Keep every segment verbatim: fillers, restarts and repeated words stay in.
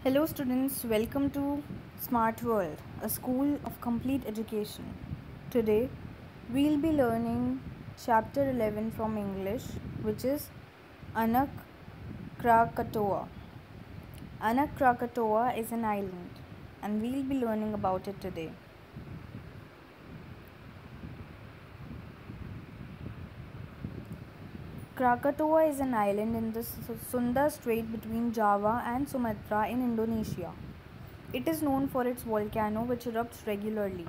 Hello students, welcome to Smart World, a school of complete education. Today we'll be learning chapter eleven from English, which is Anak Krakatoa. Anak Krakatoa is an island and we'll be learning about it today. Krakatoa is an island in the Sunda Strait between Java and Sumatra in Indonesia. It is known for its volcano which erupts regularly.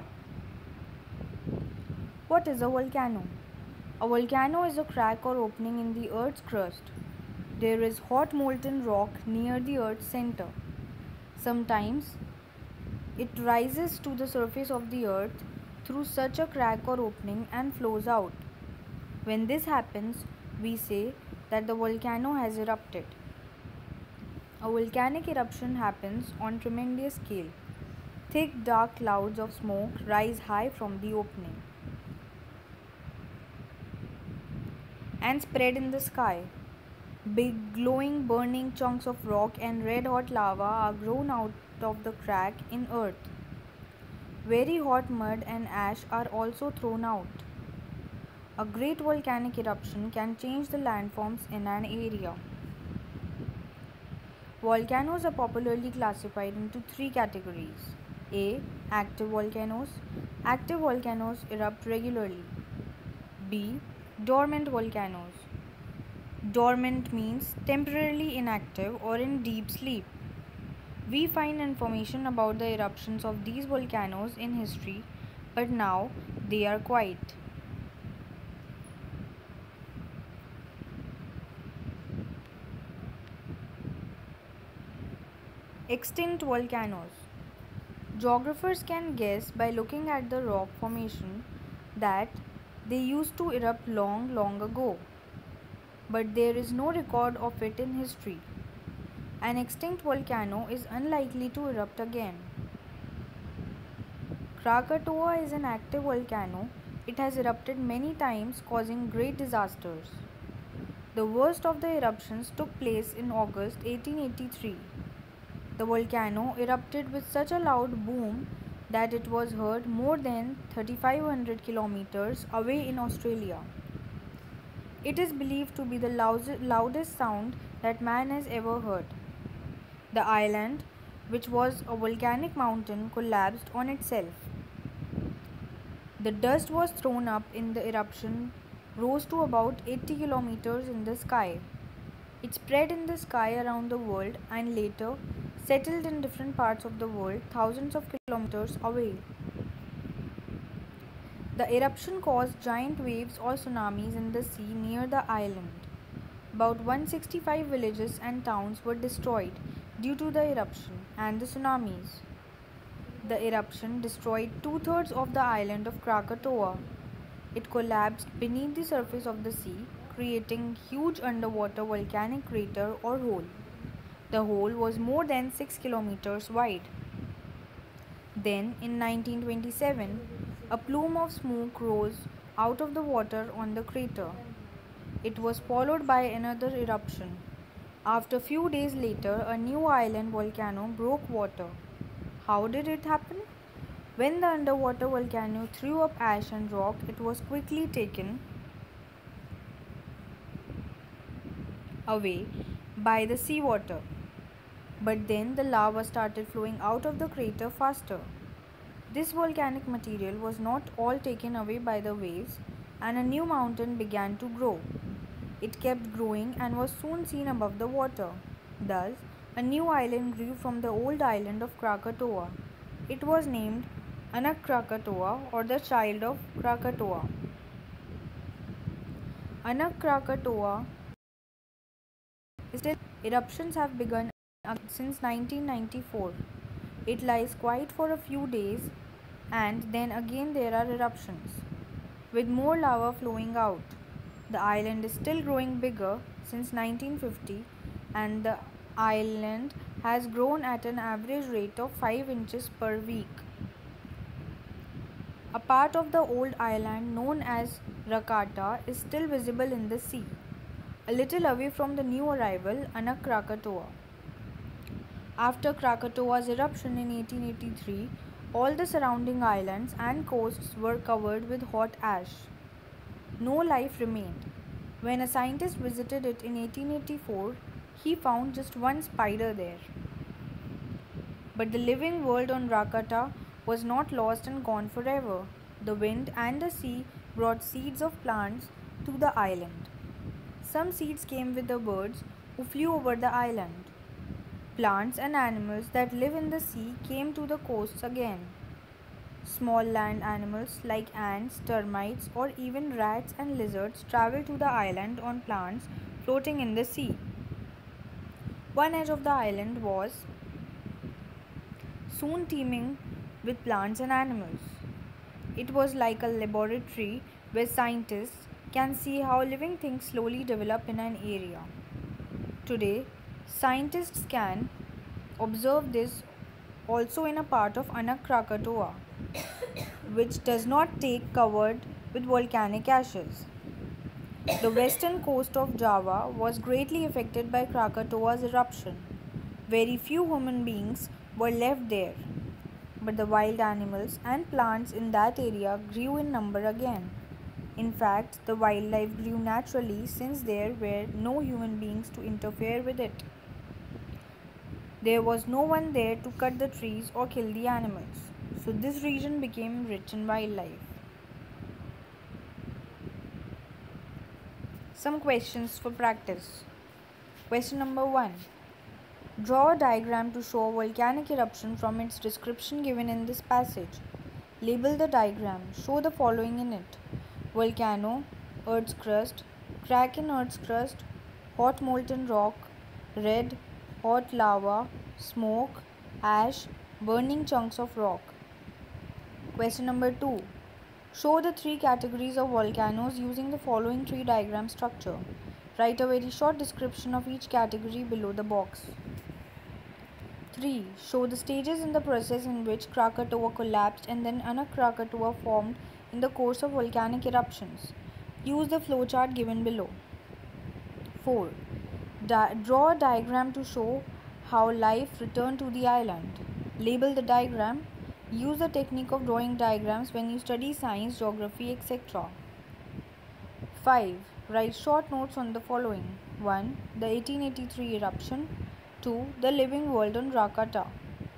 What is a volcano? A volcano is a crack or opening in the earth's crust. There is hot molten rock near the earth's center. Sometimes it rises to the surface of the earth through such a crack or opening and flows out. When this happens, we say that the volcano has erupted. A volcanic eruption happens on tremendous scale. Thick dark clouds of smoke rise high from the opening and spread in the sky. Big glowing burning chunks of rock and red hot lava are grown out of the crack in earth. Very hot mud and ash are also thrown out. A great volcanic eruption can change the landforms in an area. Volcanoes are popularly classified into three categories. A. Active volcanoes. Active volcanoes erupt regularly. B. Dormant volcanoes. Dormant means temporarily inactive or in deep sleep. We find information about the eruptions of these volcanoes in history, but now they are quiet. Extinct volcanoes. Geographers can guess by looking at the rock formation that they used to erupt long, long ago, but there is no record of it in history. An extinct volcano is unlikely to erupt again. Krakatoa is an active volcano. It has erupted many times, causing great disasters. The worst of the eruptions took place in August eighteen eighty-three. The volcano erupted with such a loud boom that it was heard more than thirty-five hundred kilometers away in Australia. It is believed to be the loudest sound that man has ever heard. The island, which was a volcanic mountain, collapsed on itself. The dust was thrown up in the eruption, rose to about eighty kilometers in the sky. It spread in the sky around the world and later settled in different parts of the world thousands of kilometers away. The eruption caused giant waves or tsunamis in the sea near the island. About one hundred sixty-five villages and towns were destroyed due to the eruption and the tsunamis. The eruption destroyed two-thirds of the island of Krakatoa. It collapsed beneath the surface of the sea, creating huge underwater volcanic crater or hole. The hole was more than six kilometers wide. Then, in nineteen twenty-seven, a plume of smoke rose out of the water on the crater. It was followed by another eruption. After a few days later, a new island volcano broke water. How did it happen? When the underwater volcano threw up ash and rock, it was quickly taken away by the seawater. But then the lava started flowing out of the crater faster. This volcanic material was not all taken away by the waves, and a new mountain began to grow. It kept growing and was soon seen above the water. Thus, a new island grew from the old island of Krakatoa. It was named Anak Krakatoa, or the child of Krakatoa. Anak Krakatoa still eruptions have begun since nineteen ninety-four. It lies quiet for a few days and then again there are eruptions with more lava flowing out. The island is still growing bigger since nineteen fifty and the island has grown at an average rate of five inches per week. A part of the old island known as Rakata is still visible in the sea, a little away from the new arrival Anak Krakatoa. After Krakatoa's eruption in eighteen eighty-three, all the surrounding islands and coasts were covered with hot ash. No life remained. When a scientist visited it in eighteen eighty-four, he found just one spider there. But the living world on Rakata was not lost and gone forever. The wind and the sea brought seeds of plants to the island. Some seeds came with the birds who flew over the island. Plants and animals that live in the sea came to the coasts again. Small land animals like ants, termites, or even rats and lizards traveled to the island on plants floating in the sea. One edge of the island was soon teeming with plants and animals. It was like a laboratory where scientists can see how living things slowly develop in an area. Today, scientists can observe this also in a part of Anak Krakatoa, which does not take covered with volcanic ashes. The western coast of Java was greatly affected by Krakatoa's eruption. Very few human beings were left there, but the wild animals and plants in that area grew in number again. In fact, the wildlife grew naturally since there were no human beings to interfere with it. There was no one there to cut the trees or kill the animals, so this region became rich in wildlife. Some questions for practice. Question number one. Draw a diagram to show a volcanic eruption from its description given in this passage. Label the diagram. Show the following in it: volcano, Earth's crust, crack in Earth's crust, hot molten rock, red, hot lava, smoke, ash, burning chunks of rock. Question number two. Show the three categories of volcanoes using the following tree diagram structure. Write a very short description of each category below the box. three. Show the stages in the process in which Krakatoa collapsed and then Anak Krakatoa formed in the course of volcanic eruptions. Use the flowchart given below. four. Di- draw a diagram to show how life returned to the island. Label the diagram. Use the technique of drawing diagrams when you study science, geography, et cetera. five. Write short notes on the following. one. The eighteen eighty-three eruption. two. The living world on Rakata.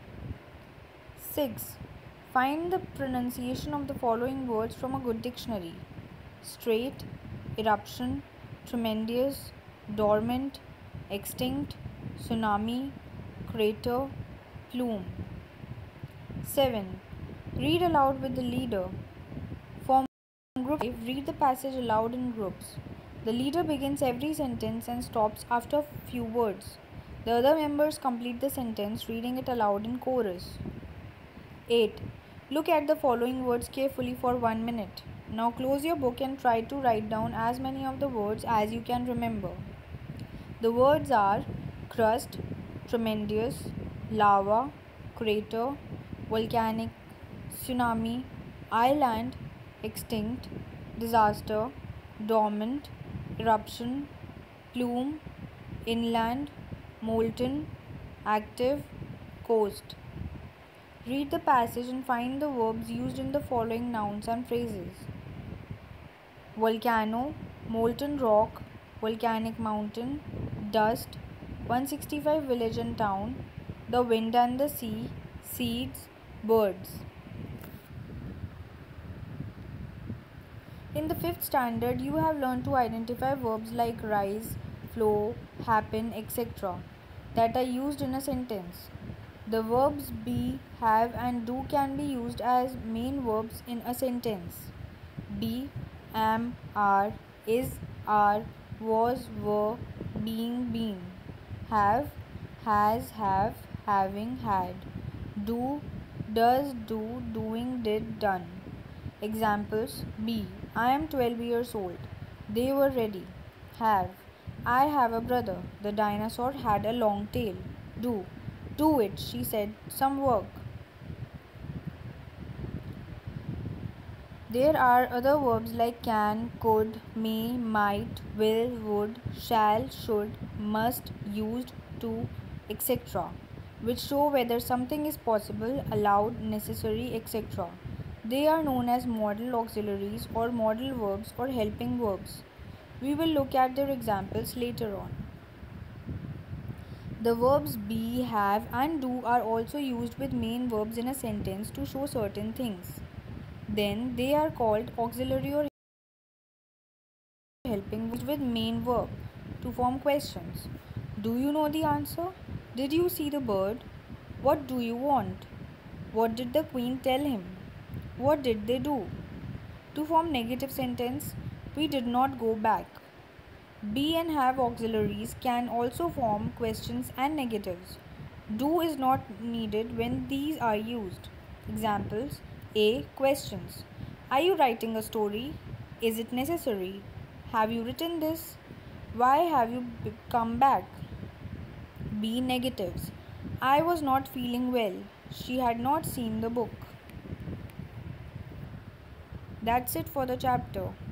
six. Find the pronunciation of the following words from a good dictionary: strait, eruption, tremendous, dormant, extinct, tsunami, crater, plume. seven. Read aloud with the leader. Form group five. Read the passage aloud in groups. The leader begins every sentence and stops after a few words. The other members complete the sentence, reading it aloud in chorus. eight. Look at the following words carefully for one minute. Now close your book and try to write down as many of the words as you can remember. The words are crust, tremendous, lava, crater, volcanic, tsunami, island, extinct, disaster, dormant, eruption, plume, inland, molten, active, coast. Read the passage and find the verbs used in the following nouns and phrases: volcano, molten rock, volcanic mountain, dust, one hundred sixty-five village and town, the wind and the sea, seeds, birds. In the fifth standard, you have learned to identify verbs like rise, flow, happen, et cetera that are used in a sentence. The verbs be, have, and do can be used as main verbs in a sentence. Be, am, are, is, are, was, were, being, been. Have, has, have, having, had. Do, does, do, doing, did, done. Examples: be, I am twelve years old. They were ready. Have, I have a brother. The dinosaur had a long tail. Do, do it, she said, some work. There are other verbs like can, could, may, might, will, would, shall, should, must, used, to, et cetera. which show whether something is possible, allowed, necessary, et cetera. They are known as modal auxiliaries or modal verbs or helping verbs. We will look at their examples later on. The verbs be, have, and do are also used with main verbs in a sentence to show certain things. Then they are called auxiliary or helping verbs with main verb to form questions. Do you know the answer? Did you see the bird? What do you want? What did the queen tell him? What did they do? To form negative sentence, we did not go back. Be and have auxiliaries can also form questions and negatives. Do is not needed when these are used. Examples: A. Questions. Are you writing a story? Is it necessary? Have you written this? Why have you come back? B. Negatives. I was not feeling well. She had not seen the book. That's it for the chapter.